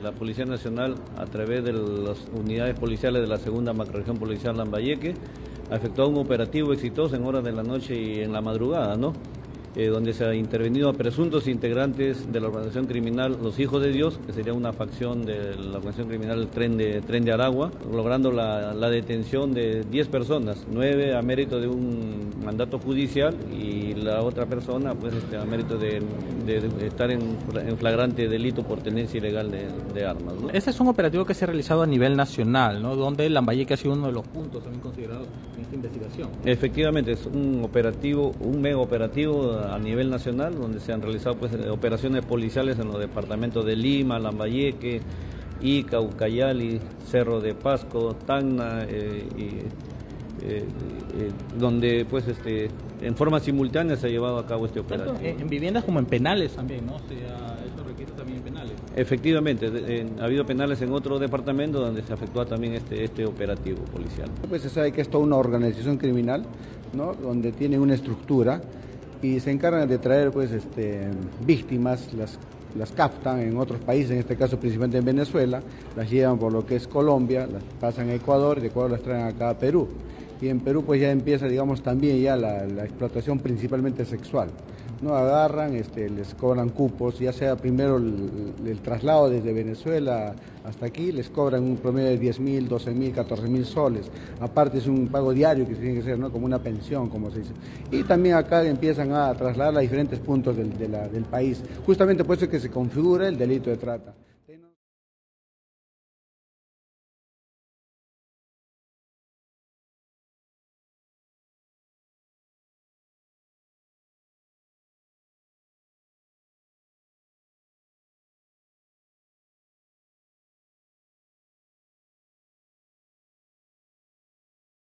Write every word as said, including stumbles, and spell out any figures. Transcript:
La Policía Nacional, a través de las unidades policiales de la segunda macrorregión policial Lambayeque, ha efectuado un operativo exitoso en horas de la noche y en la madrugada, ¿no? Eh, donde se ha intervenido a presuntos integrantes de la organización criminal Los Hijos de Dios, que sería una facción de la organización criminal Tren de, Tren de Aragua, logrando la, la detención de diez personas, nueve a mérito de un mandato judicial y la otra persona pues este, a mérito de, de, de estar en, en flagrante delito por tenencia ilegal de, de armas, ¿no? Este es un operativo que se ha realizado a nivel nacional, ¿no? Donde Lambayeque ha sido uno de los puntos también considerados en esta investigación. Efectivamente, es un operativo, un mega operativo a nivel nacional, donde se han realizado pues operaciones policiales en los departamentos de Lima, Lambayeque, Ica, Ucayali, Cerro de Pasco, Tacna, eh, y, eh, eh, donde pues este en forma simultánea se ha llevado a cabo este operativo. En viviendas como en penales también, ¿no? O sea, eso requiere también en penales. Efectivamente, de, en, ha habido penales en otro departamento donde se efectúa también este, este operativo policial. Pues se sabe que es toda una organización criminal, ¿no? Donde tiene una estructura y se encargan de traer pues este víctimas, las las captan en otros países, en este caso principalmente en Venezuela, las llevan por lo que es Colombia, las pasan a Ecuador y de Ecuador las traen acá a Perú. Y en Perú pues ya empieza, digamos, también ya la, la explotación principalmente sexual. No agarran, este, les cobran cupos, ya sea primero el, el traslado desde Venezuela hasta aquí, les cobran un promedio de diez mil, doce mil, catorce mil soles. Aparte es un pago diario que tiene que ser, ¿no? Como una pensión, como se dice. Y también acá empiezan a trasladar a diferentes puntos del, de la, del país. Justamente por eso es que se configura el delito de trata.